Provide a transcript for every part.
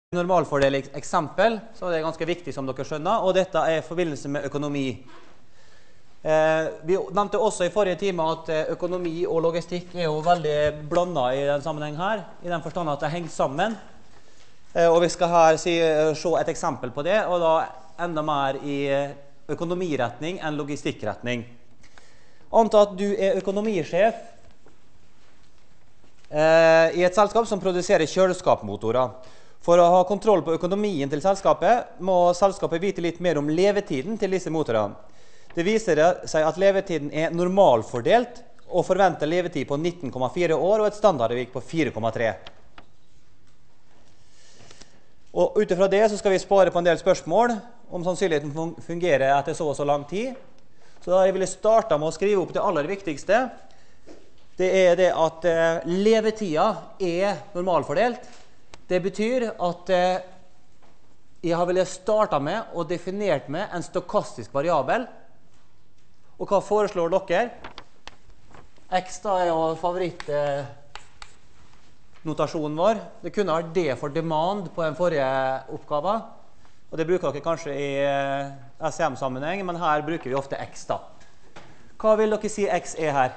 Normalfordelingseksempel, så det er ganske viktig som dere skjønner, og dette er i forbindelse med økonomi. Vi nevnte også i forrige time at økonomi og logistikk er jo veldig blandet i den sammenheng her, i den forstand at det henger sammen. Og vi skal her se et eksempel på det, og da enda mer i økonomiretning enn logistikkretning. Anta at du er økonomisjef i et selskap som produserer kjøleskapmotorer. For å ha kontroll på økonomien til selskapet, må selskapet vite litt mer om levetiden til disse motorene. Det viser seg at levetiden er normalfordelt, og forventer levetid på 19,4 år og et standardvik på 4,3. Og utifra det så skal vi spare på en del spørsmål om sannsynligheten fungerer etter så og så lang tid. Så da jeg ville starte med å skrive opp det aller viktigste. Det er det at levetida er normalfordelt. Det betyr at jeg har villet starte med og definert med en stokastisk variabel. Og hva foreslår dere? X da er jo favorittnotasjonen vår. Det kunne vært D for demand på den forrige oppgave. Og det bruker dere kanskje i SCM-sammenheng, men her bruker vi ofte X da. Hva vil dere si X er her?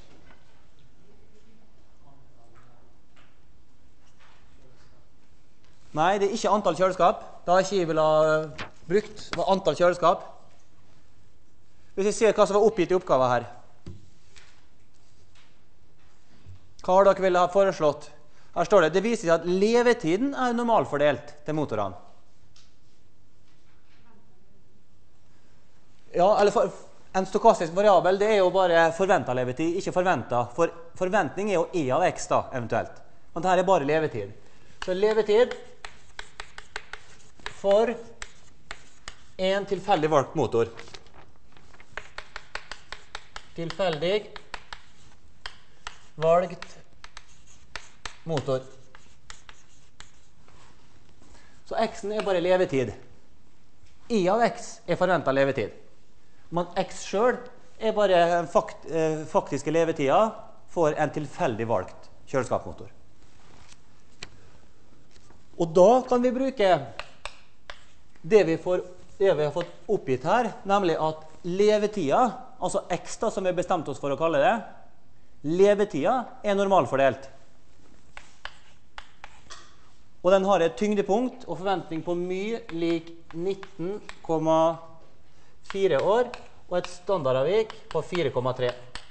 Nei, det er ikke antall kjøleskap. Da har ikke jeg vil ha brukt antall kjøleskap. Hvis jeg ser hva som var oppgitt i oppgaven her. Hva har dere ville ha foreslått? Her står det, det viser seg at levetiden er normalfordelt til motorene. Ja, eller en stokastisk variabel, det er jo bare forventet levetid, ikke forventet. For forventning er jo E av X da, eventuelt. Men dette er bare levetid. Så levetid for en tilfeldig valgt motor. Tilfeldig valgt motor. Så X-en er bare levetid. I av X er forventet levetid. Men X selv er bare faktiske levetida for en tilfeldig valgt kjøleskapmotor. Og da kan vi bruke det vi har fått oppgitt her, nemlig at levetida, altså X da, som vi har bestemt oss for å kalle det, levetida er normalfordelt. Og den har et tyngdepunkt og forventning på my lik 19,4 år og et standardavvik på 4,3.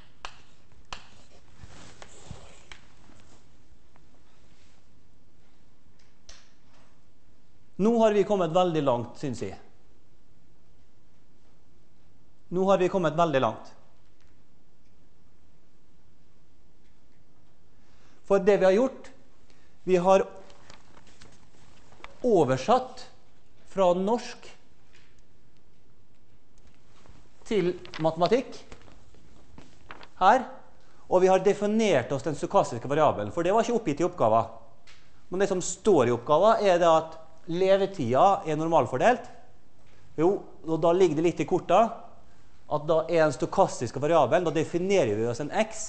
Nå har vi kommet veldig langt, synes jeg. Nå har vi kommet veldig langt. For det vi har gjort, vi har oversatt fra norsk til matematikk her, og vi har definert oss den stokastiske variabelen, for det var ikke oppgitt i oppgaven. Men det som står i oppgaven er det at levetida er normalfordelt. Jo, og da ligger det litt i korta at da er den stokastiske variabelen, da definerer vi oss en X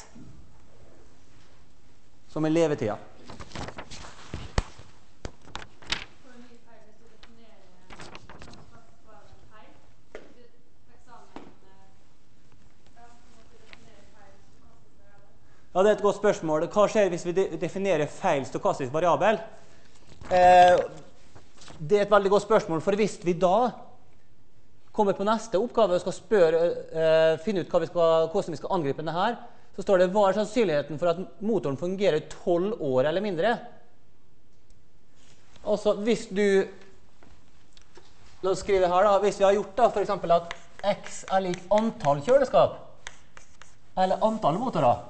som er levetida. Ja, det er et godt spørsmål. Hva skjer hvis vi definerer feil stokastisk variabel? Det er et veldig godt spørsmål, for hvis vi da kommer på neste oppgave og skal finne ut hvordan vi skal angripe denne her, så står det, hva er sannsynligheten for at motoren fungerer 12 år eller mindre? Altså, hvis du, la oss skrive her da, hvis vi har gjort da, for eksempel at X er lik antall kjøleskap, eller antall motorer,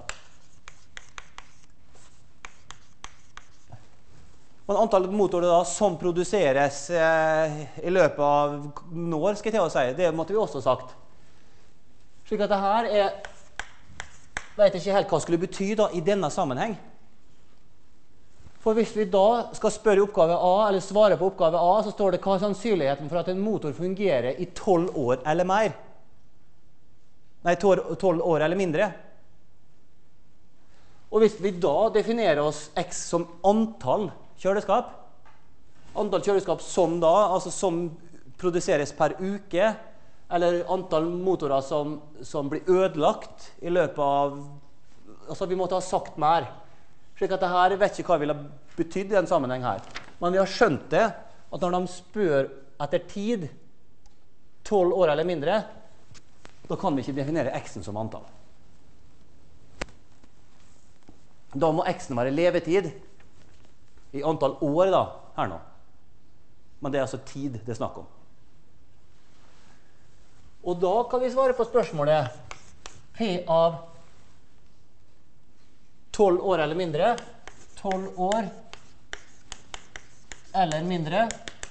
og antall motorer da, som produseres i løpet av når, skal jeg til å si. Det måtte vi også sagt. Slik at dette vet ikke helt hva det skulle bety da, i denne sammenheng. For hvis vi da skal spørre oppgave A, eller svare på oppgave A, så står det hva er sannsynligheten for at en motor fungerer i 12 år eller mer. Nei, 12 år eller mindre. Og hvis vi da definerer oss X som antall kjøleskap, antall kjøleskap som da, altså som produseres per uke, eller antall motorer som blir ødelagt i løpet av, altså vi måtte ha sagt mer. Slik at dette vet ikke hva det ville betydd i den sammenheng her. Men vi har skjønt det, at når de spør etter tid, 12 år eller mindre, da kan vi ikke definere x-en som antall. Da må x-en være levetid i antall år da, her nå. Men det er altså tid det er snakk om. Og da kan vi svare på spørsmålet P av 12 år eller mindre. 12 år eller mindre.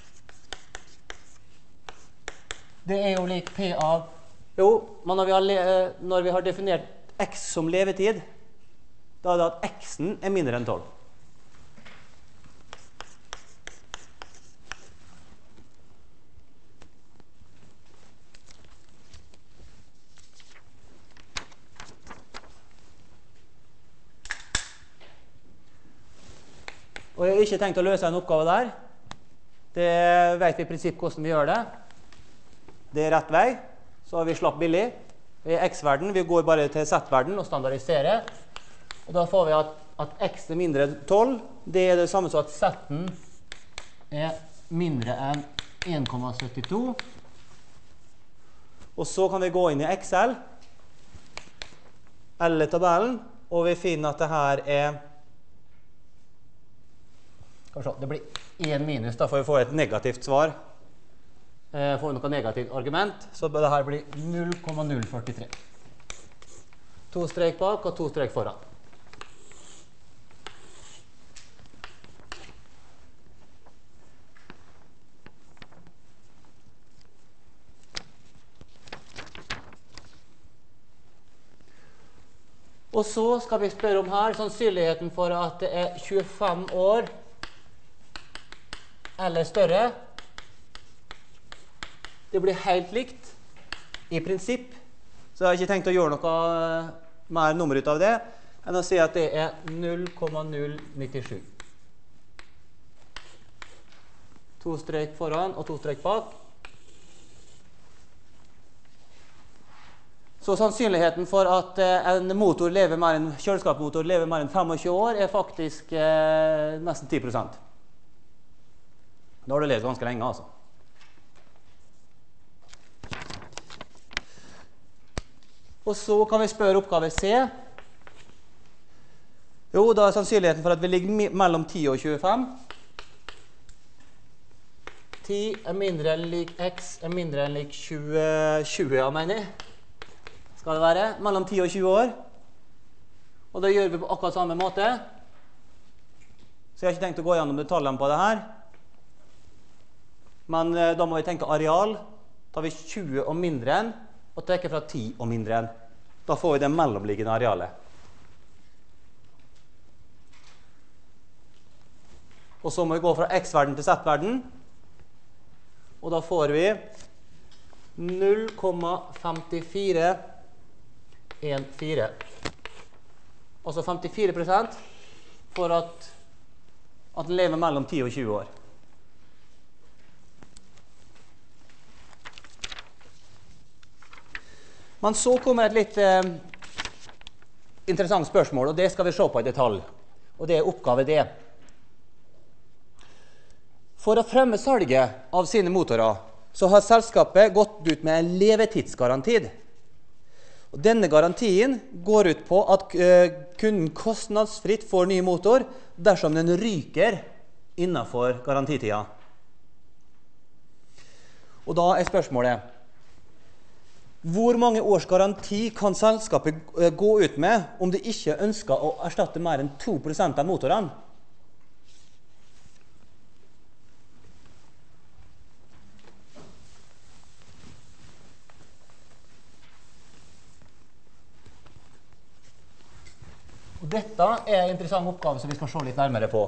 Det er jo lik P av... Jo, men når vi har definert x som levetid, da er det at x-en er mindre enn 12. Og jeg har ikke tenkt å løse en oppgave der. Det vet vi i prinsipp hvordan vi gjør det. Det er rett vei, så har vi slapp billig. I x-verden, vi går bare til z-verden og standardiserer. Og da får vi at x er mindre enn 12. Det er det samme som at z-en er mindre enn 1,72. Og så kan vi gå inn i Excel, eller tabellen, og vi finner at det her er... Det blir 1 minus, da får vi få et negativt svar. Får vi noe negativt argument, så bør det her bli 0,043. 2 strek bak og 2 strek foran. Og så skal vi spørre om her sannsynligheten for at det er 25 år eller større. Det blir helt likt i prinsipp, så jeg har ikke tenkt å gjøre noe mer nummer ut av det enn å si at det er 0,097. 2 strek foran og 2 strek bak. Så sannsynligheten for at en kjøleskapsmotor lever mer enn 25 år er faktisk nesten 10%. Da har du levd ganske lenge, altså. Og så kan vi spørre oppgave C. Jo, da er sannsynligheten for at vi ligger mellom 10 og 25. 10 er mindre enn lik x, er mindre enn lik 20, ja, mener jeg. Skal det være mellom 10 og 20 år. Og da gjør vi på akkurat samme måte. Så jeg har ikke tenkt å gå gjennom detaljene på det her. Men da må vi tenke areal. Tar vi 20 og mindre enn, og trekker fra 10 og mindre enn. Da får vi det mellomliggende arealet. Og så må vi gå fra x-verden til z-verden. Og da får vi 0,5414. Altså 54% for at den lever mellom 10 og 20 år. Men så kommer et litt interessant spørsmål, og det skal vi se på i detalj. Og det er oppgave D. For å fremme salget av sine motorer, så har selskapet gått ut med en levetidsgaranti. Og denne garantien går ut på at kunden kostnadsfritt får ny motor dersom den ryker innenfor garantitida. Og da er spørsmålet: hvor mange års garanti kan selskapet gå ut med om de ikke ønsker å erstatte mer enn 2% av motorene? Og dette er en interessant oppgave som vi skal se litt nærmere på.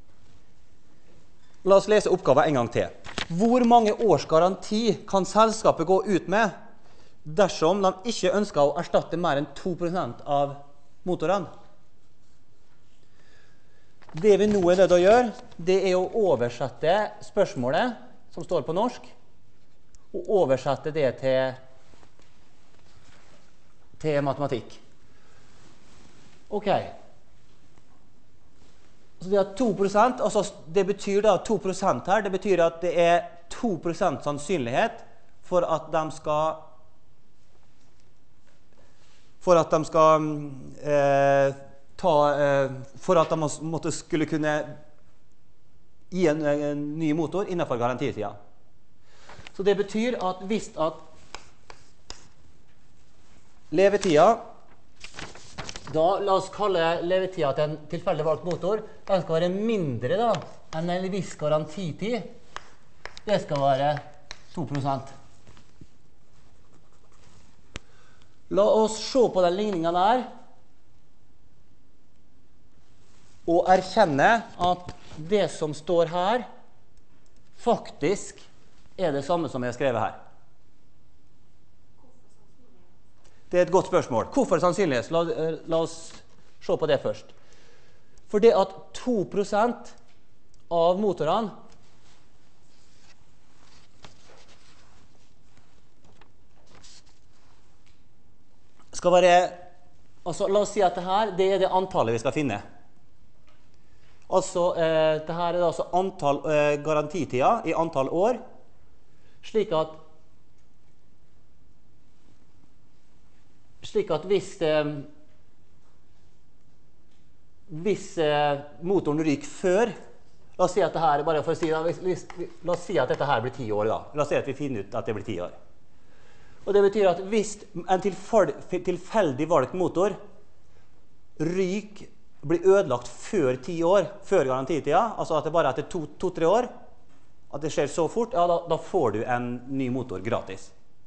La oss lese oppgaven en gang til. Hvor mange års garanti kan selskapet gå ut med dersom de ikke ønsker å erstatte mer enn 2% av motorene? Det vi nå er nødt til å gjøre, det er å oversette spørsmålet som står på norsk, og oversette det til matematikk. Ok. Så det er 2%, altså det betyr da 2% her, det betyr at det er 2% sannsynlighet for at de skal for at de skulle kunne gi en ny motor innenfor garantitida. Så det betyr at hvis at levetida, da la oss kalle levetida til en tilfeldig valgt motor, den skal være mindre da, enn en viss garantitid. Det skal være 2%. La oss se på den ligningen der, og erkjenne at det som står her, faktisk er det samme som jeg har skrevet her. Det er et godt spørsmål. Hvorfor sannsynlighet? La oss se på det først. For det at 2% av motorene skal være, altså la oss si at det er det antallet vi skal finne. Altså, det her er altså antall garantitider i antall år, slik at hvis motoren ryker før, la oss si at det her, bare for å si, la oss si at dette her blir 10 år da. La oss si at vi finner ut at det blir 10 år. Og det betyr at hvis en tilfeldig valgt motor blir ødelagt før 10 år, før garantitida, altså at det bare er etter 2-3 år, at det skjer så fort, ja, da får du en ny motor gratis.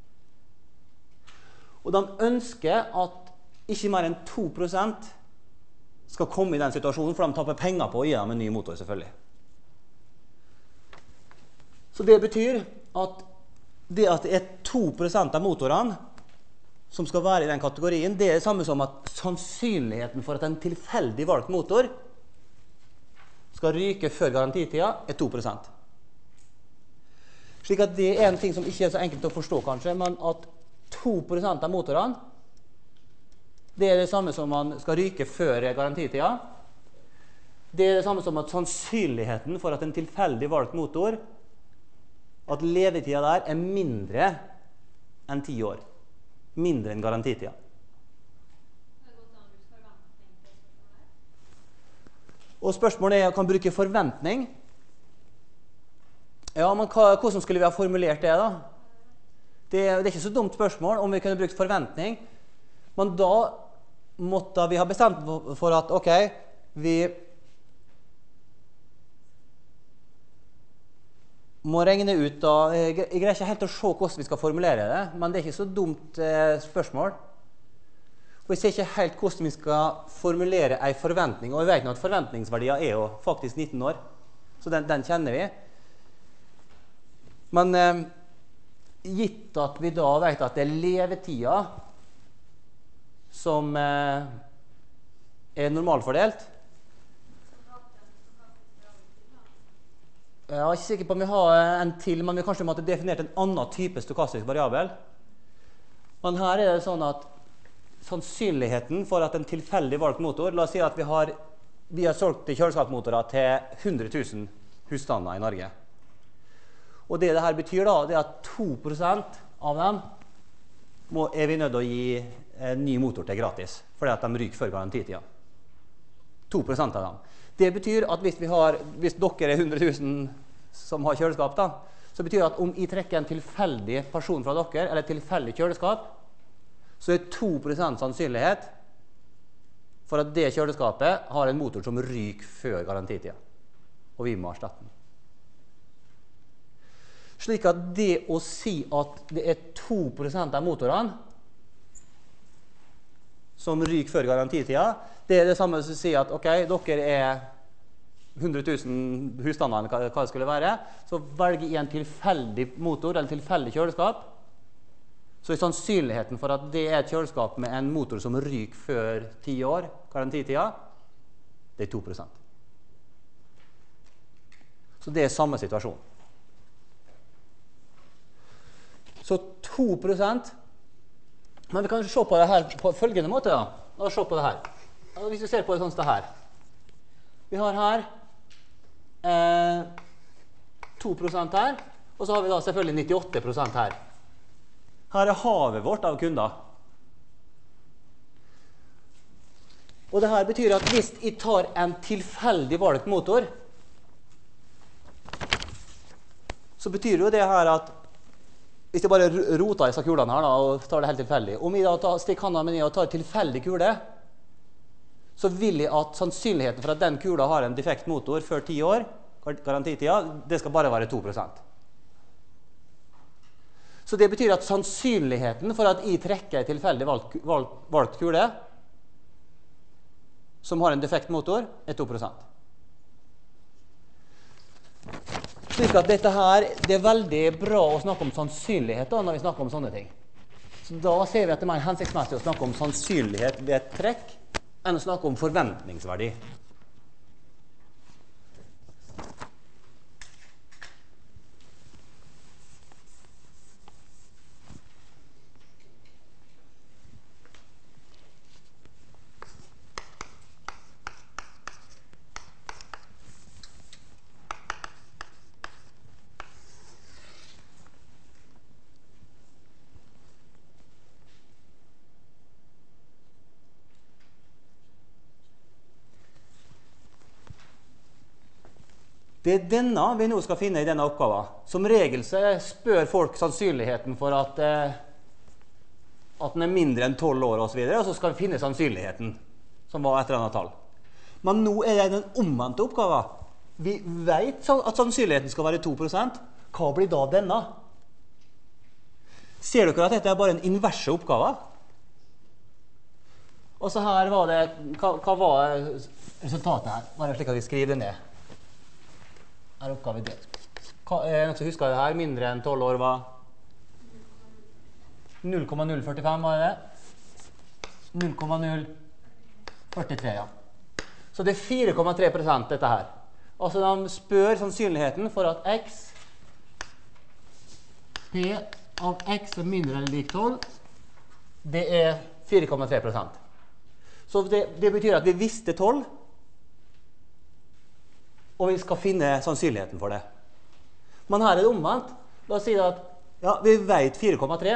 Og de ønsker at ikke mer enn 2% skal komme i den situasjonen, for de tapper penger på å gi dem en ny motor, selvfølgelig. Så det betyr at det er 2% av motorene som skal være i den kategorien, det er det samme som at sannsynligheten for at en tilfeldig valgt motor skal ryke før garantitida er 2%. Slik at det er en ting som ikke er så enkelt å forstå kanskje, men at 2% av motorene, det er det samme som man skal ryke før garantitida. Det er det samme som at sannsynligheten for at en tilfeldig valgt motor, at levetida der er mindre enn 10 år. Mindre enn garantitida. Og spørsmålet er, kan bruke forventning? Ja, men hvordan skulle vi ha formulert det da? Det er ikke så dumt spørsmål om vi kunne brukt forventning, men da måtte vi ha bestemt for at, ok, vi må regne ut da, jeg greier ikke helt å se hvordan vi skal formulere det, men det er ikke så dumt spørsmål. Og vi ser ikke helt hvordan vi skal formulere en forventning, og vi vet nå at forventningsverdier er jo faktisk 19 år, så den kjenner vi. Men gitt at vi da vet at det er levetida som er normalfordelt, jeg er ikke sikker på om vi har en til, men vi kanskje måtte definert en annen type stokastisk variabel. Men her er det sånn at sannsynligheten for at en tilfeldig valgt motor, la oss si at vi har solgt kjøleskapsmotorer til 100 000 husstander i Norge. Og det her betyr da, det er at 2% av dem er vi nødt til å gi en ny motor til gratis, fordi at de ryker før garantitida. 2% av dem. Det betyr at hvis dere er 100 000 som har kjøleskap da, så betyr det at om jeg trekker en tilfeldig person fra dere, eller et tilfeldig kjøleskap, så er 2% sannsynlighet for at det kjøleskapet har en motor som ryker før garantitida, og vi må erstatte den. Slik at det å si at det er 2% av motorene som ryker før garantitida, det er det samme som å si at ok, dere er 100 000 husstander, hva det skulle være, så velger jeg en tilfeldig motor, eller tilfeldig kjøleskap, så er sannsynligheten for at det er et kjøleskap med en motor som ryker før 10 år, garantitida, det er 2%. Så det er samme situasjon. Så 2%. Men vi kan se på det her på følgende måte. Da. La oss se på det her. Hvis vi ser på det sånn som det her. Vi har her 2% her, og så har vi da selvfølgelig 98% her. Her er havet vårt av kunder. Og det her betyr at hvis jeg tar en tilfeldig valgt motor, så betyr det jo det her at hvis jeg bare roter disse kulene her da, og tar det helt tilfeldig, om jeg da stikker hånda med ned og tar tilfeldig kule, så vil jeg at sannsynligheten for at den kula har en defekt motor før 10 år, garantitida, det skal bare være 2%. Så det betyr at sannsynligheten for at jeg trekker en tilfeldig valgt kule, som har en defekt motor, er 2%. Slik at dette her, det er veldig bra å snakke om sannsynlighet da, når vi snakker om sånne ting. Så da ser vi at det er mer hensiktsmessig å snakke om sannsynlighet ved et trekk, enn å snakke om forventningsverdi. Det er denne vi nå skal finne i denne oppgaven. Som regel så spør folk sannsynligheten for at den er mindre enn 12 år og så videre, og så skal vi finne sannsynligheten, som var et eller annet tall. Men nå er det den omvendte oppgaven. Vi vet at sannsynligheten skal være 2%. Hva blir da denne? Ser dere at dette er bare en inverse oppgave? Og så her var det, hva var resultatet her? Bare slik at vi skriver det ned. Er oppgave delt. Er det noe som husker det her? Mindre enn 12 år var 0,045 var det? 0,043, ja. Så det er 4,3% dette her. Altså de spør sannsynligheten for at x p av x er mindre enn lik 12. Det er 4,3%. Så det betyr at vi visste 12, og vi skal finne sannsynligheten for det. Men her er det omvendt. La oss si at ja, vi vet 4,3.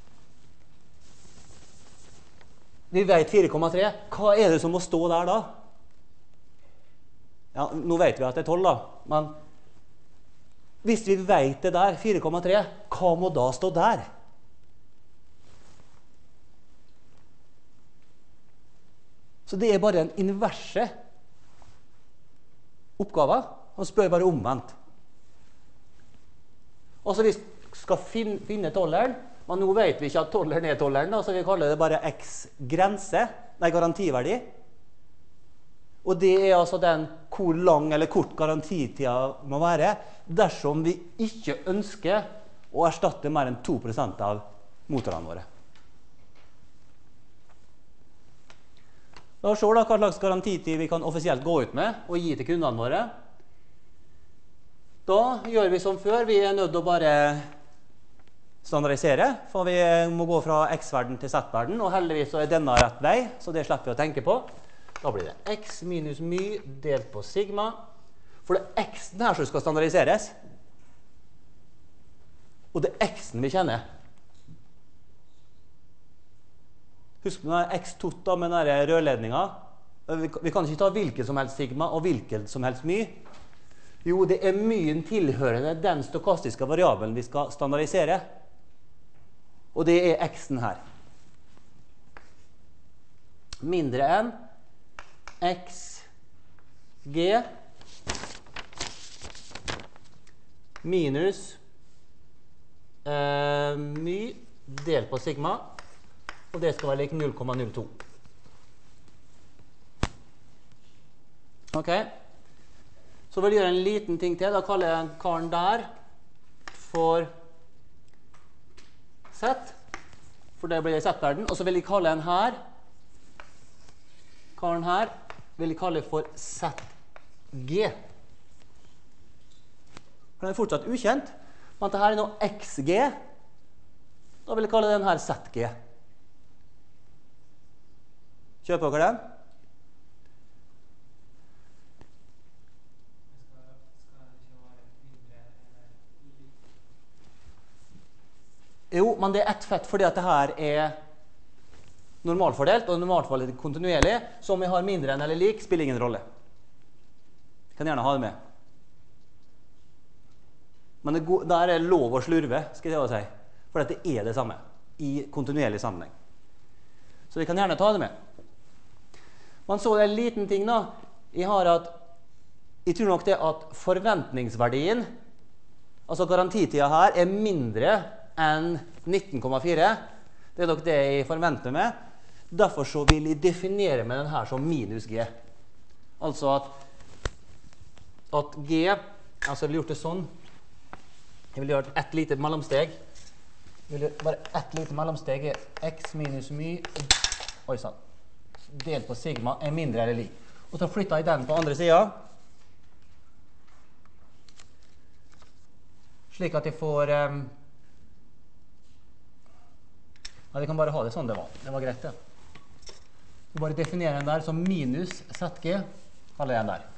Vi vet 4,3. Hva er det som må stå der da? Ja, nå vet vi at det er 12 da, men hvis vi vet det der, 4,3, hva må da stå der? Så det er bare en inverse oppgave. Han spør bare omvendt. Altså vi skal finne tolleren, men nå vet vi ikke at tolleren er tolleren, så vi kaller det bare x-grense, nei, garantiverdi. Og det er altså den hvor lang eller kort garantitida må være dersom vi ikke ønsker å erstatte mer enn 2% av motorene våre. La oss se da hva slags garantitid vi kan offisielt gå ut med og gi til kundene våre. Da gjør vi som før. Vi er nødt til å bare standardisere, for vi må gå fra x-verden til z-verden, og heldigvis så er denne rett vei, så det slipper vi å tenke på. Da blir det x minus my delt på sigma. For det er x-en her som skal standardiseres. Og det er x-en vi kjenner. Husk på denne x-tot med denne rørledningen. Vi kan ikke ta hvilken som helst sigma og hvilken som helst my. Jo, det er myen tilhørende den stokastiske variabelen vi skal standardisere. Og det er x-en her. Mindre enn x g minus my delt på sigma, og det skal være lik 0,02. Ok, så vil jeg gjøre en liten ting til. Da kaller jeg den karen der for z, for det blir z-verden, og så vil jeg kalle den her, karen her, vil jeg kalle for zg. For den er fortsatt ukjent. Men dette her er nå xg. Da vil jeg kalle den her zg. Kjør på dere den. Jo, men det er ett fett fordi at det her er normalfordelt, og normalfordelt kontinuerlig. Så om jeg har mindre enn eller lik, spiller ingen rolle. Jeg kan gjerne ha det med. Men der er lov å slurve, skal jeg si. For det er det samme i kontinuerlig sammenheng. Så vi kan gjerne ta det med. Men så er det en liten ting da. Jeg tror nok det at forventningsverdien, altså garantitida her, er mindre enn 19,4. Det er nok det jeg forventer med. Derfor så vil jeg definere med den her som minus g. Altså at g, altså jeg vil gjort det sånn. Jeg vil gjøre et lite mellomsteg. Jeg vil gjøre bare et lite mellomsteg er x minus my, oi sann, delt på sigma er mindre eller lik. Og så flytter jeg den på andre siden. Slik at jeg får ja, vi kan bare ha det sånn det var. Det var greit, det. Vi bare definerer den der som minus zg, kaller jeg den der.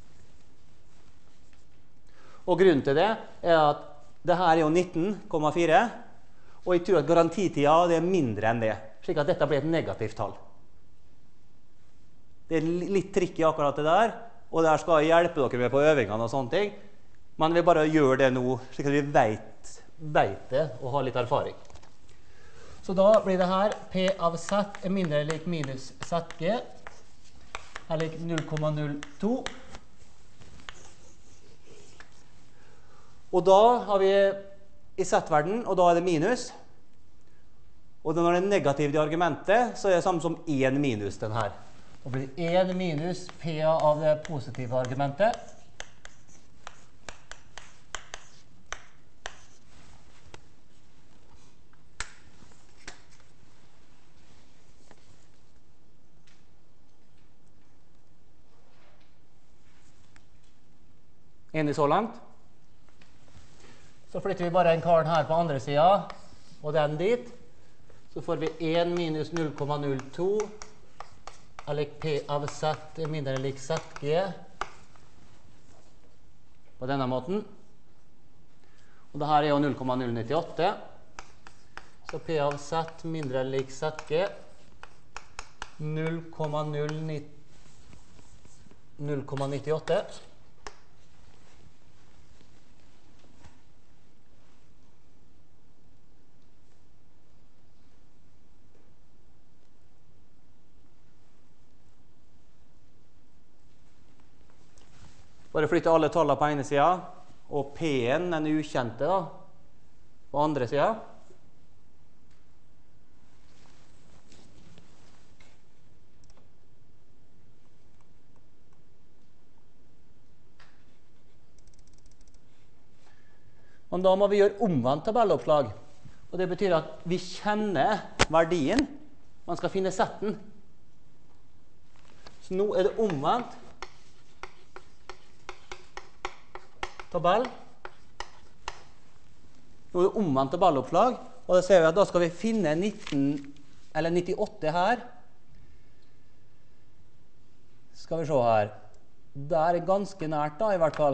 Og grunnen til det er at det her er jo 19,4, og jeg tror at garantitida det er mindre enn det, slik at dette blir et negativt tall. Det er litt tricky akkurat det der, og der skal jeg hjelpe dere med på øvingene og sånne ting, men vi bare gjør det nå, slik at vi vet det og har litt erfaring. Så da blir det her P av Z er mindre eller lik minus ZG, er lik 0,02. Og da har vi i Z-verden, og da er det minus. Og når det er negativt i argumentet, så er det samme som 1 minus den her. Da blir det 1 minus P av det positive argumentet. Enig så langt. Så flytter vi bare en karen her på andre siden, og den dit. Så får vi 1 minus 0,02, er lik P av Z er mindre enn lik ZG. På denne måten. Og dette er jo 0,098. Så P av Z mindre enn lik ZG. 0,98. Bare flytte alle tallene på ene siden, og P-en, den ukjente da, på andre siden. Og da må vi gjøre omvendt tabelloppslag. Og det betyr at vi kjenner verdien, man skal finne Z-en. Så nå er det omvendt tabell. Nå er det omvendt tabelloppslag, og da ser vi at da skal vi finne 98 her. Skal vi se her. Det er ganske nært da, i hvert fall.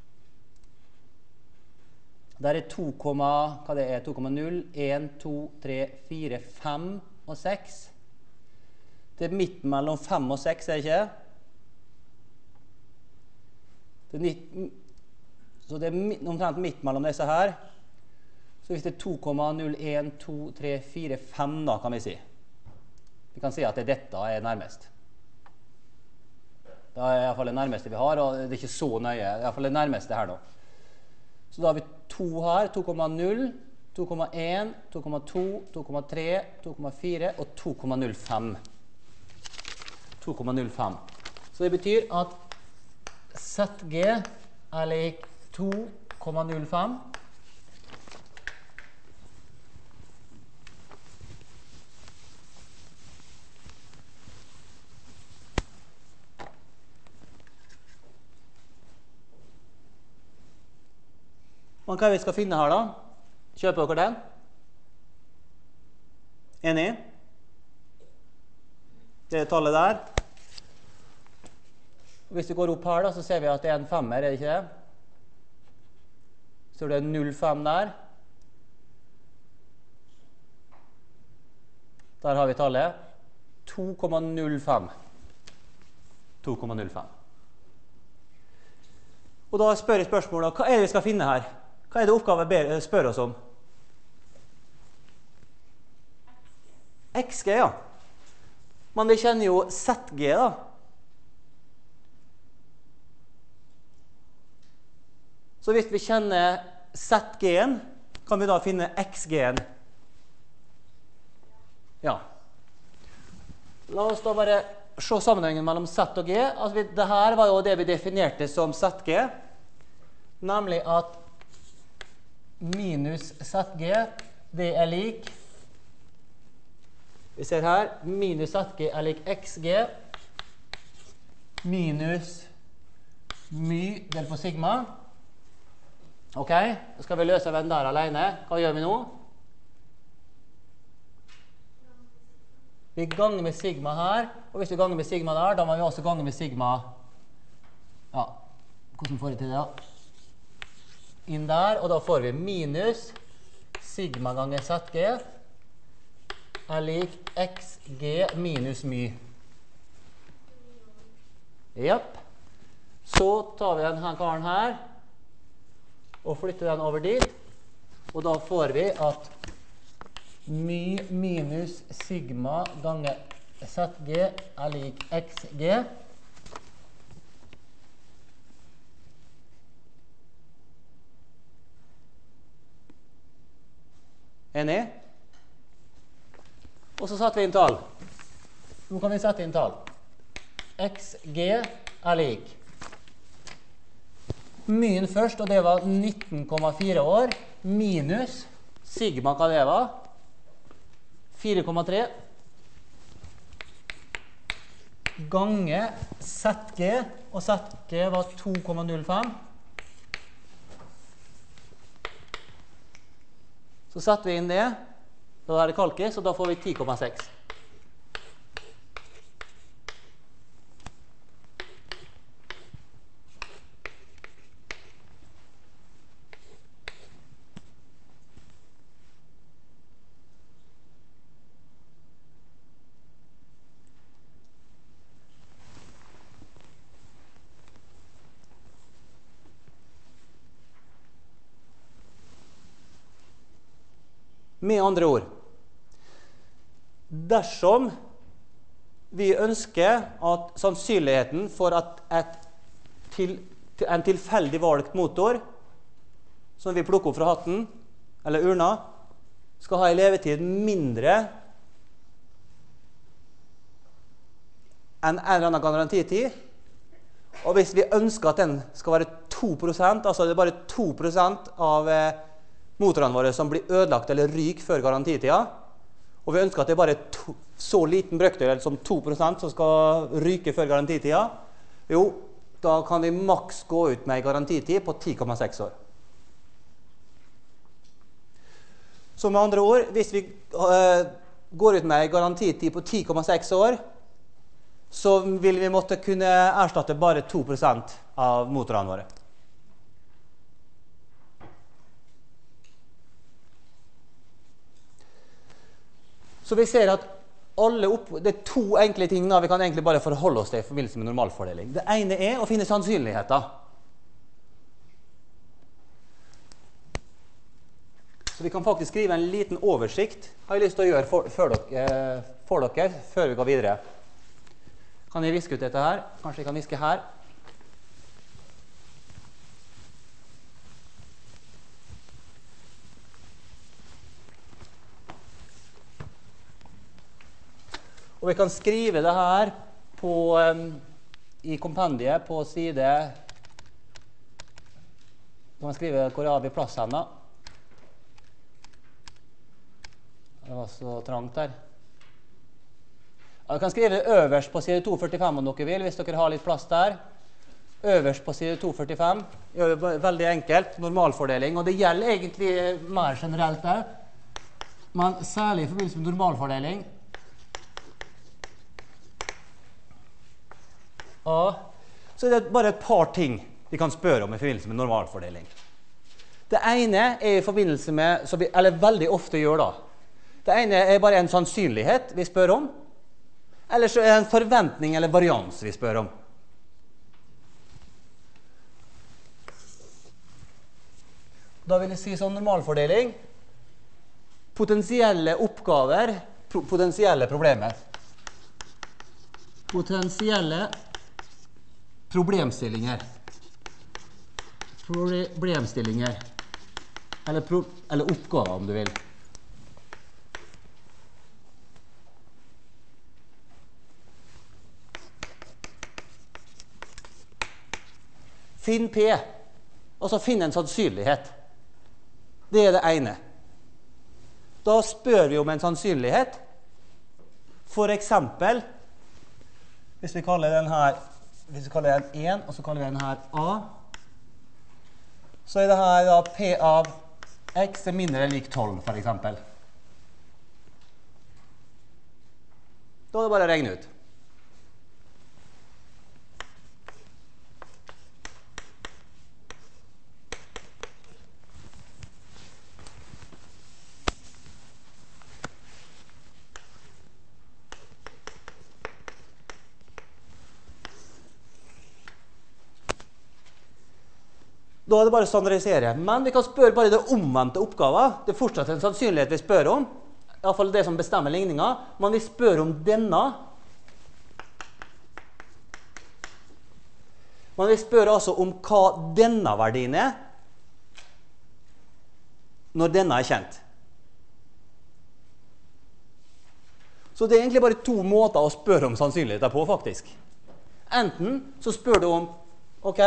Der er 2, hva det er? 2,0, 1, 2, 3, 4, 5 og 6. Det er midt mellom 5 og 6, er det ikke? Så det er omtrent midt mellom disse her. Så hvis det er 2,01, 2, 3, 4, 5 da, kan vi si. Vi kan si at dette er nærmest. Det er i hvert fall det nærmeste vi har, og det er ikke så nøye. Det er i hvert fall det nærmeste her nå. Så da har vi 2 her, 2,0, 2,1, 2,2, 2,3, 2,4 og 2,05. 2,05. Så det betyr at ZG er lik 2,05. Men hva er det vi skal finne her da? Kjøper dere den? Enig? Det er tallet der. Hvis vi går opp her da, så ser vi at det er en femmer, er det ikke det? Så er det 0,5 der. Der har vi tallet 2,05. 2,05. Og da spør jeg spørsmålet, hva er det vi skal finne her? Hva er det oppgaven spør oss om? XG, ja. Men vi kjenner jo ZG, da. Så hvis vi kjenner ZG-en, kan vi da finne XG-en. Ja. La oss da bare se sammenhengen mellom Z og G. Altså, dette var jo det vi definerte som ZG, nemlig at minus ZG, det er lik, vi ser her, minus ZG er lik XG, minus my delt på sigma. Ok, så skal vi løse den der alene. Hva gjør vi nå? Vi ganger med sigma her, og hvis vi ganger med sigma der, da må vi også gange med sigma. Ja, hvordan får vi til det da? Inn der, og da får vi minus sigma ganger ZG er lik XG minus my. Japp. Så tar vi denne karen her, og flytter den over dit, og da får vi at my minus sigma ganger ZG er lik XG. Enig? Og så satte vi inn tall. Nå kan vi sette inn tall. XG er lik myen først, og det var 19,4 år, minus sigma, hva det var? 4,3 gange ZG, og ZG var 2,05. Så setter vi inn det, da er det kalkis, og da får vi 10,6. Med andre ord, dersom vi ønsker at sannsynligheten for at en tilfeldig valgt motor, som vi plukker opp fra hatten, eller urna, skal ha en levetid mindre enn en eller annen garantitid, og hvis vi ønsker at den skal være 2%, altså det er bare 2% av motorene våre som blir ødelagt eller ryk før garantitida, og vi ønsker at det er bare så liten brøkdel som 2% som skal ryke før garantitida, jo, da kan vi maks gå ut med en garantitid på 10,6 år. Så med andre ord, hvis vi går ut med en garantitid på 10,6 år, så vil vi måtte kunne erstatte bare 2% av motorene våre. Så vi ser at det er to enkle ting vi kan egentlig bare forholde oss til i forbindelse med normalfordeling. Det ene er å finne sannsynligheter. Så vi kan faktisk skrive en liten oversikt, har jeg lyst til å gjøre for dere, før vi går videre. Kan jeg viske ut dette her? Kanskje jeg kan viske her? Og vi kan skrive det her i kompendiet på side. Vi kan skrive hvor har vi plass hen da. Det var så trangt her. Ja, vi kan skrive det øverst på side 245 om dere vil, hvis dere har litt plass der. øverst på side 245, gjør det veldig enkelt, normalfordeling, og det gjelder egentlig mer generelt der, men særlig i forbindelse med normalfordeling. Så er det bare et par ting vi kan spørre om i forbindelse med normalfordeling. Det ene er i forbindelse med, eller veldig ofte gjør da, det ene er bare en sannsynlighet vi spør om, eller så er det en forventning eller varians vi spør om. Da vil jeg si sånn normalfordeling, potensielle oppgaver, potensielle problemer. Potensielle problemstillinger. Problemstillinger. Eller oppgaver, om du vil. Finn P, altså finn en sannsynlighet. Det er det ene. Da spør vi om en sannsynlighet. For eksempel, hvis vi kaller den 1, og så kaller vi den her A, så er det her da P av X er mindre eller lik 12, for eksempel. Da er det bare å regne ut. Da er det bare å standardisere. Men vi kan spørre bare det omvendte oppgaver. Det er fortsatt en sannsynlighet vi spør om. I hvert fall det som bestemmer ligningen. Men vi spør om denne. Men vi spør altså om hva denne verdien er når denne er kjent. Så det er egentlig bare to måter å spørre om sannsynligheter på, faktisk. Enten så spør du om, ok,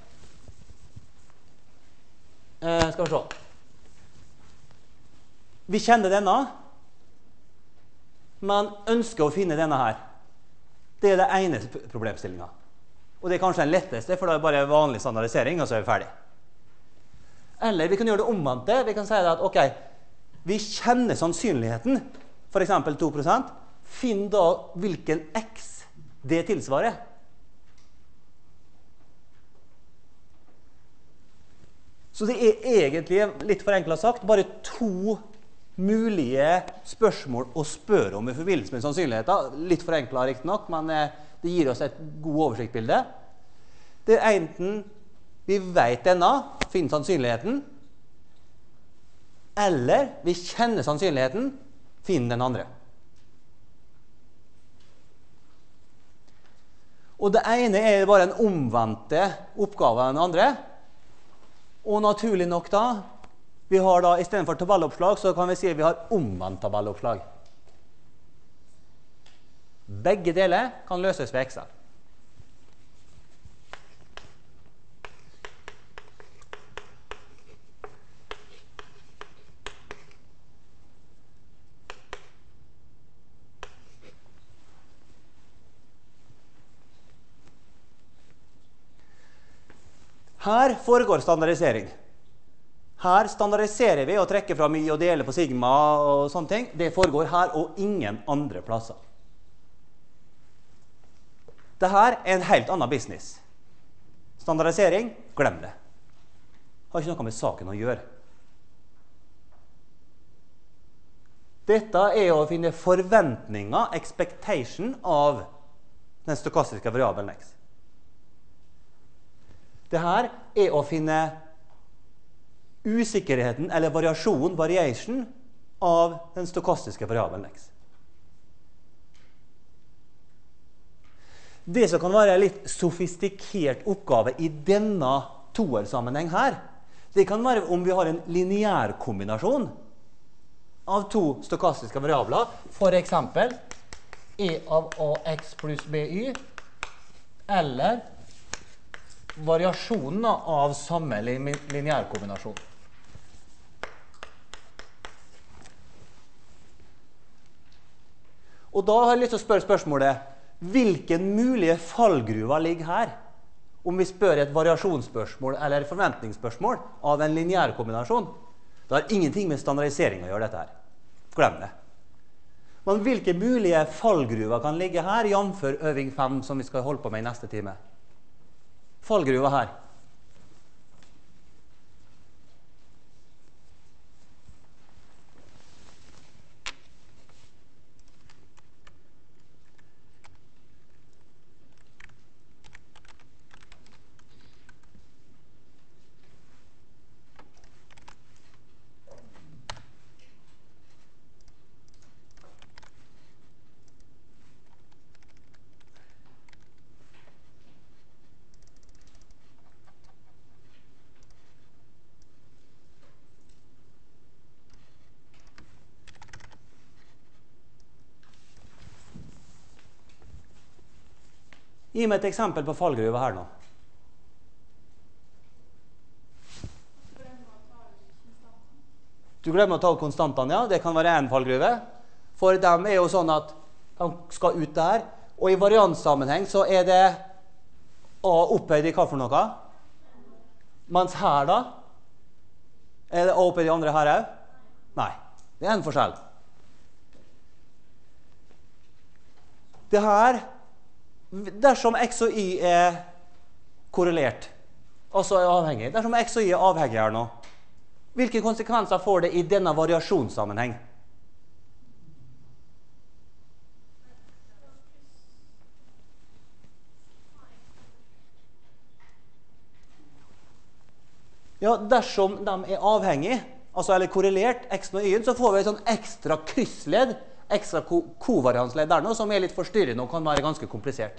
skal vi se. Vi kjenner denne, men ønsker å finne denne her. Det er det ene problemstillingen. Og det er kanskje den letteste, for det er bare vanlig standardisering, og så er vi ferdig. Eller vi kan gjøre det omvendte. Vi kan si at, ok, vi kjenner sannsynligheten, for eksempel 2%. Finn da hvilken X det tilsvarer. Så det er egentlig, litt forenklet sagt, bare to mulige spørsmål å spørre om i forbindelse med sannsynligheter. Litt forenklet riktig nok, men det gir oss et god oversiktsbilde. Det er enten vi vet denne, finner sannsynligheten, eller vi kjenner sannsynligheten, finner den andre. Og det ene er bare en omvendte oppgave enn den andre. Og naturlig nok da, vi har da, i stedet for tabelloppslag, så kan vi si at vi har omvendt tabelloppslag. Begge deler kan løses ved Excel. Her foregår standardisering. Her standardiserer vi og trekker fra mye og deler på sigma og sånne ting. Det foregår her og ingen andre plasser. Dette er en helt annen business. Standardisering, glem det. Har ikke noe med saken å gjøre. Dette er å finne forventninger, expectation, av den stokastiske variabelen X. Dette er å finne usikkerheten eller variasjon, variation, av den stokastiske variabelen X. Det som kan være en litt sofistikert oppgave i denne toersammenheng her, det kan være om vi har en lineær kombinasjon av to stokastiske variabler, for eksempel E av AX pluss BY, eller variasjonen av samme lineær kombinasjon. Og da har jeg lyst til å spørre spørsmålet, hvilken mulige fallgruver ligger her? om vi spør et variasjonsspørsmål eller forventningsspørsmål av en lineær kombinasjon. Det har ingenting med standardisering å gjøre dette her. Glem det. Men hvilke mulige fallgruver kan ligge her, jamfør øving 5, som vi skal holde på med i neste time? Fallgruver her. Gi meg et eksempel på fallgruve her nå. Du glemmer å ta konstantene, ja. Det kan være en fallgruve. For dem er jo sånn at de skal ut der. Og i varianssammenheng så er det A opphøyd i hva for noe? Mens her da? Er det A opphøyd i andre her også? Nei. Det er en forskjell. Det her, dersom x og y er korrelert, altså er avhengig, dersom x og y er avhengig her nå, hvilke konsekvenser får det i denne variasjonssammenheng? Ja, dersom de er avhengig, altså eller korrelert, x og y-en, så får vi et sånn ekstra kryssledd, ekstra kovariansledd der nå, som er litt forstyrrende og kan være ganske komplisert.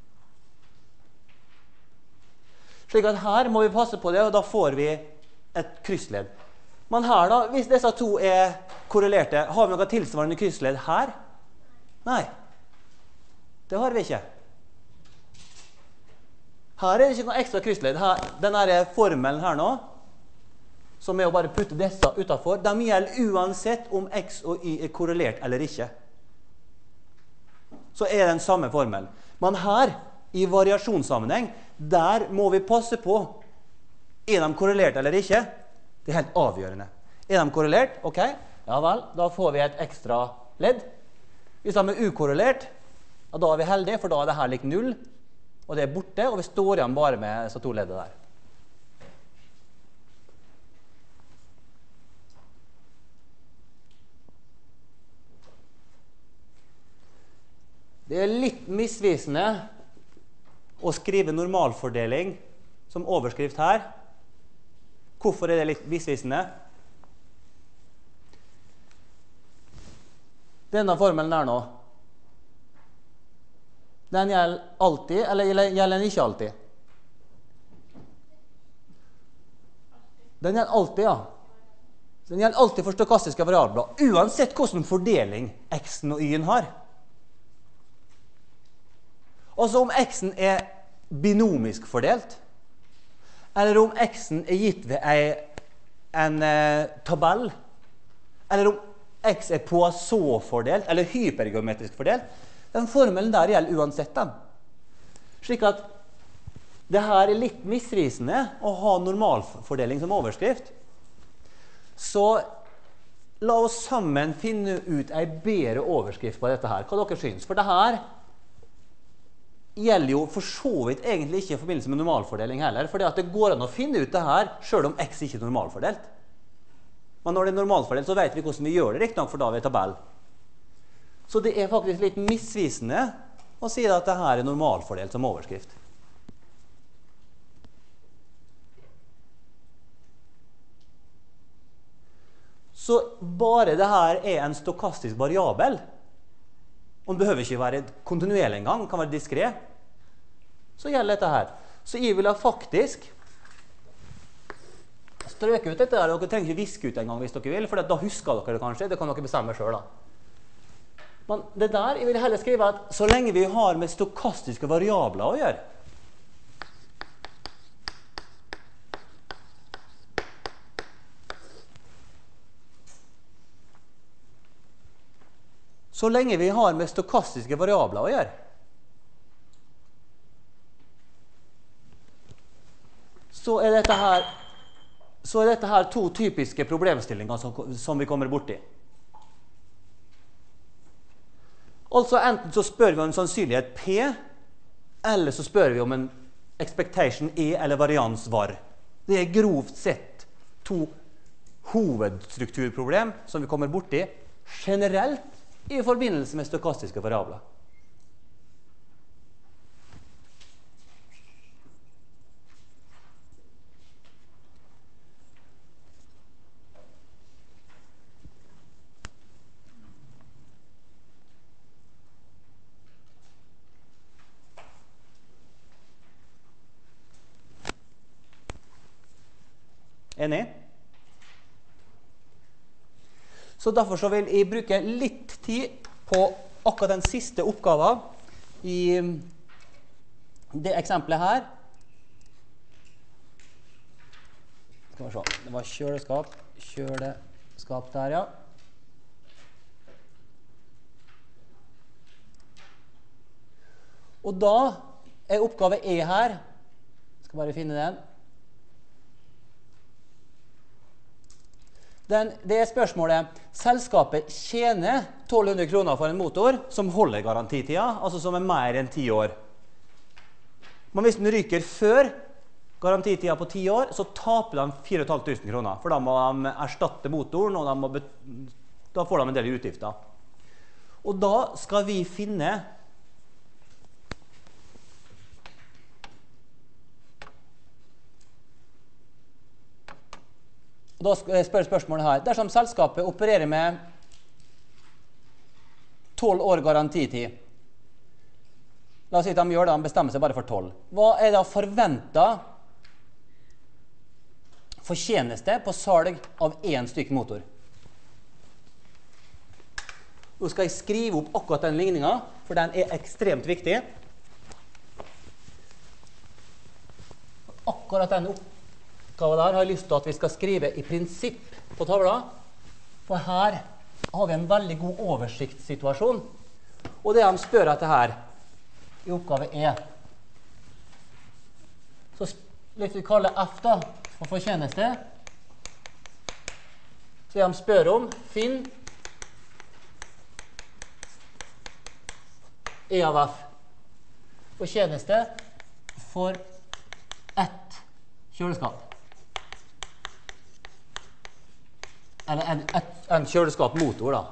Slik at her må vi passe på det, og da får vi et kryssledd. Men her da, hvis disse to er korrelerte, har vi noe tilsvarende kryssledd her? Nei, det har vi ikke. Her er det ikke noe ekstra kryssledd. Denne formelen her nå, som er å bare putte disse utenfor, de gjelder uansett om x og y er korrelert eller ikke. Så er det den samme formelen. Men her, i variasjonssammenheng, der må vi passe på, er de korrelert eller ikke? Det er helt avgjørende. Er de korrelert? Ok, ja vel, da får vi et ekstra ledd. Hvis de er ukorrelert, ja, da er vi heldige, for da er det her lik 0, og det er borte, og vi står igjen bare med disse to leddene der. Det er litt misvisende å skrive normalfordeling som overskrift her. Hvorfor er det litt misvisende? Denne formelen der nå, den gjelder alltid, eller gjelder den ikke alltid? Den gjelder alltid, ja. Den gjelder alltid for stokastiske variabler, uansett hvordan fordeling x-en og y-en har. Altså om x-en er binomisk fordelt, eller om x-en er gitt ved en tabell, eller om x er Poisson-fordelt, eller hypergeometrisk fordelt, den formelen der gjelder uansett dem. Slik at det her er litt misvisende å ha normalfordeling som overskrift. Så la oss sammen finne ut en bedre overskrift på dette her. Hva dere synes? For det her gjelder jo for så vidt egentlig ikke i forbindelse med normalfordeling heller, fordi at det går an å finne ut det her, selv om x ikke er normalfordelt. Men når det er normalfordelt, så vet vi hvordan vi gjør det, riktig nok, for da har vi tabell. Så det er faktisk litt misvisende å si at det her er normalfordelt som overskrift. Så bare det her er en stokastisk variabel, og den behøver ikke være kontinuerlig engang, den kan være diskret, så gjelder dette her. Så jeg vil ha faktisk strøke ut dette der, dere trenger ikke viske ut en gang hvis dere vil, for da husker dere det kanskje, det kan dere bestemme selv da. Men det der, jeg vil heller skrive at så lenge vi har med stokastiske variabler å gjøre, så lenge vi har med stokastiske variabler å gjøre, så er dette her to typiske problemstillinger som vi kommer borti. Altså enten så spør vi om en sannsynlighet P, eller så spør vi om en expectation E eller varians var. Det er grovt sett to hovedstrukturproblem som vi kommer borti generelt i forbindelse med stokastiske variabler. Enig? Så derfor så vil jeg bruke litt tid på akkurat den siste oppgaven i det eksempelet her. Skal vi se, det var kjøleskap der, ja. Og da er oppgave E her, skal bare finne den. Det er spørsmålet, selskapet tjener 1200 kroner for en motor som holder garantitida, altså som er mer enn 10 år. Men hvis den ryker før garantitida på 10 år, så taper de 4500 kroner, for da må de erstatte motoren, og da får de en del utgifter. Og da skal vi finne Da spør spørsmålet her. Dersom selskapet opererer med 12 år garantitid, la oss si at de gjør det, de bestemmer seg bare for 12. Hva er da forventet fortjeneste på salg av én stykk motor? Nå skal jeg skrive opp akkurat den ligningen, for den er ekstremt viktig. Akkurat den oppgaven der har jeg lyst til at vi skal skrive i prinsipp på tavla, for her har vi en veldig god oversiktssituasjon. Og det de spør etter her i oppgave E, så hvis vi kaller F da, for fortjeneste, så de spør om, finn E av F. Fortjeneste for ett kjøleskap. Eller en kjøleskapmotor da.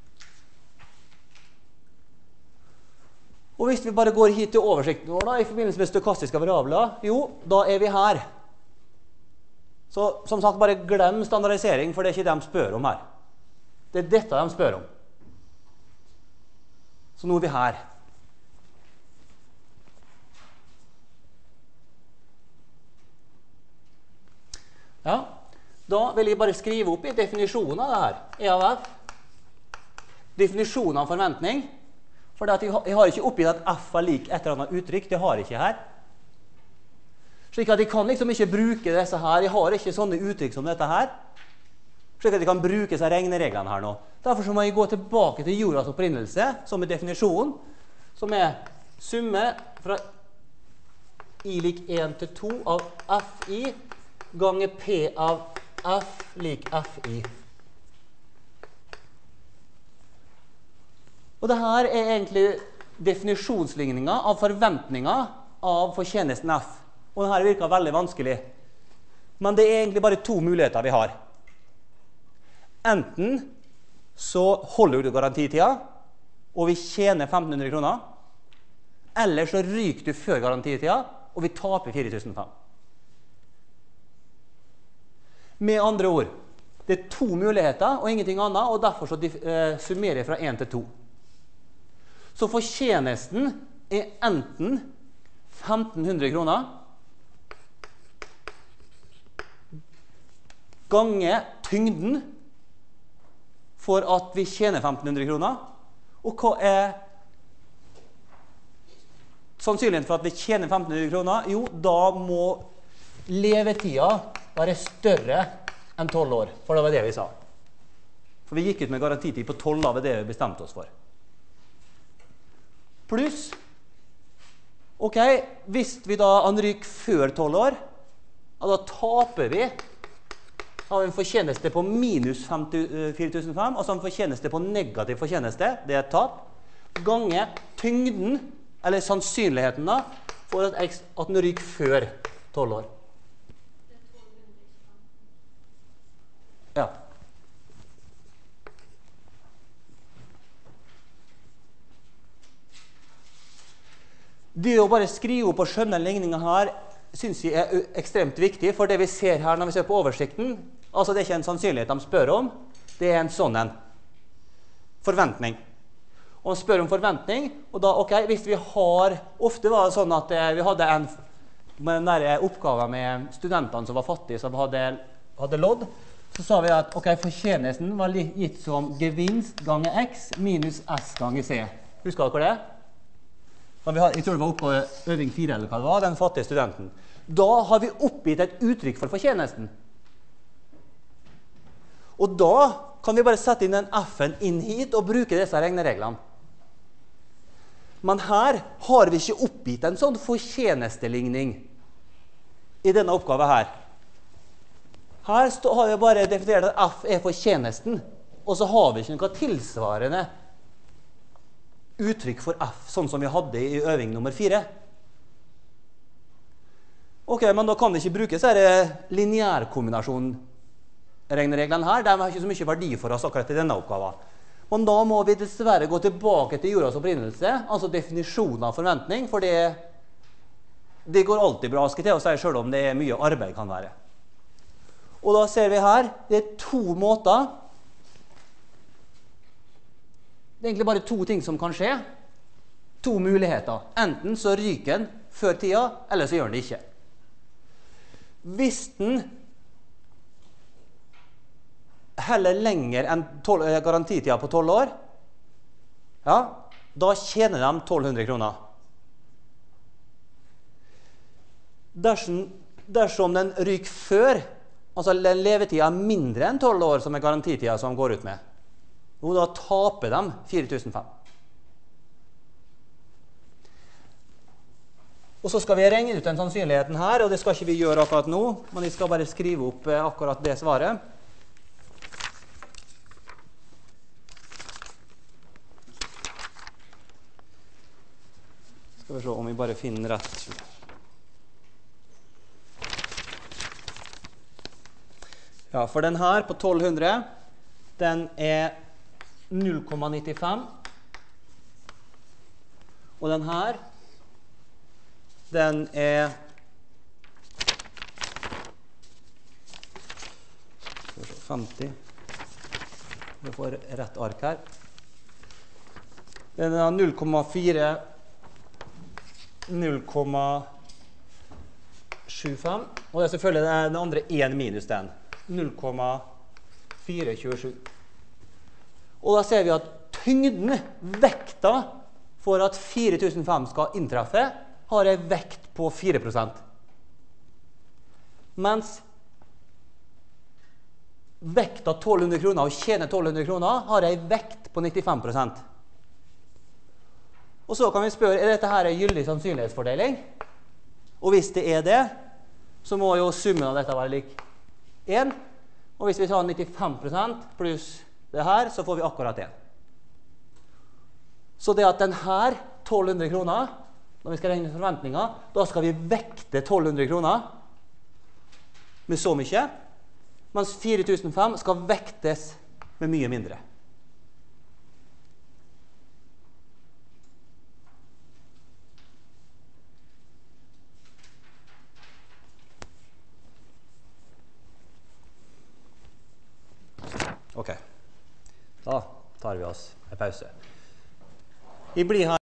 Og hvis vi bare går hit til oversikten vår da, i forbindelse med stokastiske variabler, jo, da er vi her. Så som sagt, bare glem standardisering, for det er ikke det de spør om her. Det er dette de spør om. Så nå er vi her. Ja, da vil jeg bare skrive opp i definisjonen av det her. E av F. Definisjonen av forventning. For jeg har ikke oppgitt at F er lik et eller annet uttrykk. Det har jeg ikke her. Slik at jeg kan liksom ikke bruke disse her. Jeg har ikke sånne uttrykk som dette her. Slik at jeg kan bruke disse regnereglene her nå. Derfor så må jeg gå tilbake til jordas opprinnelse, som er definisjonen, som er summe fra I lik 1 til 2 av FI ganger P av F lik FI. Og dette er egentlig definisjonsligningen av forventninger av fortjenesten F. Og dette virker veldig vanskelig. Men det er egentlig bare to muligheter vi har. Enten så holder du garantitida, og vi tjener 1500 kroner, eller så ryker du før garantitida, og vi taper 4500. Med andre ord, det er to muligheter og ingenting annet, og derfor så summerer jeg fra 1 til 2. Så fortjenesten er enten 1500 kroner gange tyngden for at vi tjener 1500 kroner. Og hva er sannsynligheten for at vi tjener 1500 kroner? Jo, da må levetida være større enn 12 år, for det var det vi sa. For vi gikk ut med garantitid på 12 av det vi bestemte oss for. Pluss, ok, hvis vi da han ryker før 12 år, Og da taper vi av en fortjeneste på minus 4005, og så en fortjeneste på negativ fortjeneste, det er et tap, ganger tyngden, eller sannsynligheten da, for at den ryker før 12 år. Ja. Det å bare skrive opp og skjønne ligningen her, synes jeg er ekstremt viktig, for det vi ser her når vi ser på oversikten, altså det er ikke en sannsynlighet de spør om, det er en sånn en forventning. Og de spør om forventning, og da, ok, hvis vi har, ofte var det sånn at vi hadde en oppgave med studentene som var fattige, som hadde lodd, så sa vi at ok, fortjenesten var gitt som gevinst ganger x minus s ganger c. Husker dere det? Jeg tror det var oppe på øving 4 eller hva det var, den fattige studenten. Da har vi oppgitt et uttrykk for fortjenesten. Og da kan vi bare sette inn den f-en inn hit og bruke disse regnereglene. Men her har vi ikke oppgitt en sånn fortjenesteligning i denne oppgaven her. Her har vi bare definert at f er fortjenesten, og så har vi ikke noe tilsvarende uttrykk for f, sånn som vi hadde i øving nummer 4. Ok, men da kan vi ikke bruke lineærkombinasjon-regnereglene her. De har ikke så mye verdi for oss akkurat i denne oppgaven. Men da må vi dessverre gå tilbake til jordas opprinnelse, altså definisjonen av forventning, for det går alltid bra, skal til å si, selv om det er mye arbeid kan være. Og da ser vi her, det er to måter. Det er egentlig bare to ting som kan skje. To muligheter. Enten så ryker den før tida, eller så gjør den det ikke. Hvis den heller lenger enn garantitida på 12 år, ja, da tjener de 1200 kroner. Dersom den ryker før, altså levetida er mindre enn 12 år som er garantitida som går ut med, og da taper de 4005. Og så skal vi regne ut den sannsynligheten her, og det skal ikke vi gjøre akkurat nå, men vi skal bare skrive opp akkurat det svaret. Skal vi se om vi bare finner rett. Ja, for den her på 1200, den er 0,95. Og den her, den er 50. Vi får rett ark her. Den er 0,4, 0,75. Og det er selvfølgelig den andre 1 minus den. 0,427. Og da ser vi at tyngden, vekta, for at 4005 skal inntreffe, har en vekt på 4%. Mens vekta 1200 kroner og tjene 1200 kroner har en vekt på 95%. Og så kan vi spørre, er dette her en gyldig sannsynlighetsfordeling? Og hvis det er det, så må jo summen av dette være lik 1. Og hvis vi tar 95% pluss det her, så får vi akkurat 1. Så det at den her 1200 kroner, når vi skal regne forventninger, da skal vi vekte 1200 kroner med så mye, mens 4005 skal vektes med mye mindre. Ok, da tar vi oss en pause. Vi blir her